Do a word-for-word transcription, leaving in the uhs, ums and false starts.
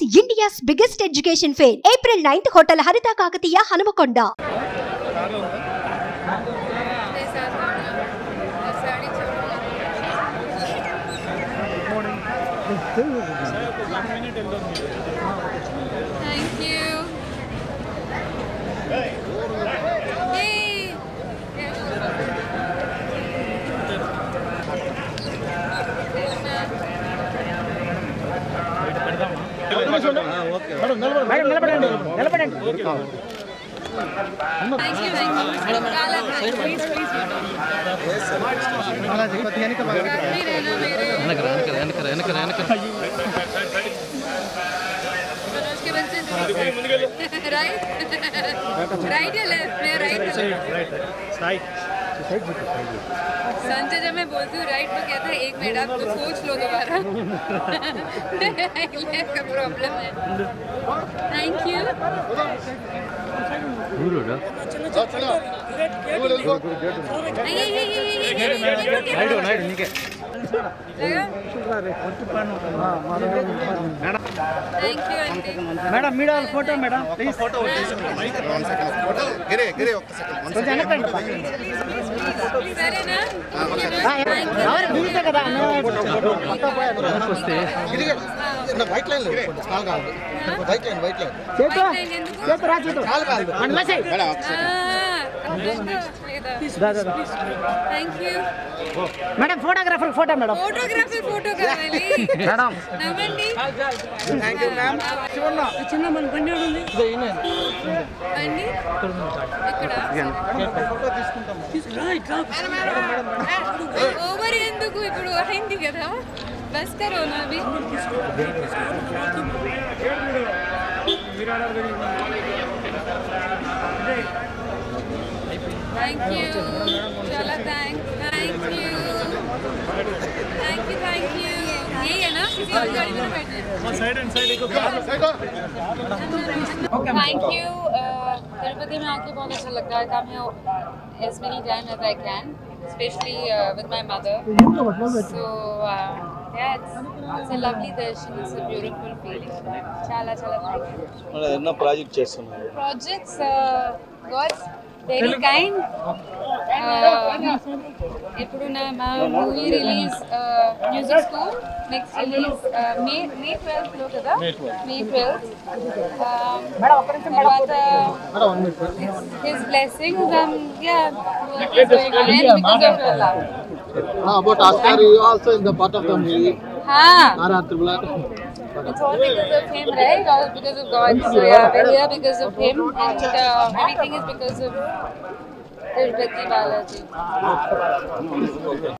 India's biggest education fair. April ninth, Hotel Harita Kakatiya, Hanamakonda. Thank you. Hey. Thank you, thank you. Please, please. Right? Right or left? Right or left? Right. Sanjay जब मैं बोलती हूँ right तो कहता है एक minute आप तो सोच लो दोबारा लेफ्ट का प्रॉब्लम है thank you madam media photo madam please photo गिरे गिरे ఒక్క సెకండ్ కొంచెం వెనకండి సరేనా ఎవరు దిగుతా కదా ఫోటో పోయాడు వస్తే వైట్ లైన్ లో స్మాల్ గా వైట్ లైన్ వైట్ లైన్ చేతో చేతో రా చేతో కాల్ కాల్ మన లసే మేడం ఒక్క second thank you madam photographer photo madam photographer photo కావాలి మేడం నవ్వండి థాంక్యూ మ్యామ్ చిన్న చిన్న మన బండి ఉంది బండి ఇక్కడ ఫోటో తీసుకుంటాం తీసుకురా ఇట్లా ఓవర్ ఎందుకు ఇప్పుడు అయింది కదా బస్ కరో నా అభి Thank you. Chala thanks. Thank you. Thank you. Thank you. ये है ना किसी और गाड़ी में बैठे हैं. साइड एंड साइड एक साइड Thank you. तिरुपति में आके बहुत अच्छा लगता है काम है as many times as I can, especially uh, with my mother. So uh, yeah, it's, it's a lovely darshan. It's a beautiful feeling. Chala chala thank you. మన ఎన్న ప్రాజెక్ట్ చేస్తున్నారు Projects, uh, God's very kind. ఇప్పుడు నా మా movie release music school next release May May twelfth లో కదా May twelfth తర్వాత his blessings and yeah because of your love about Oscar you also in the part of the movie ha Nara Tirumala it's all because of him, right? All because of God. So yeah, we're here because of him, and uh, everything is because of Tirupati Balaji.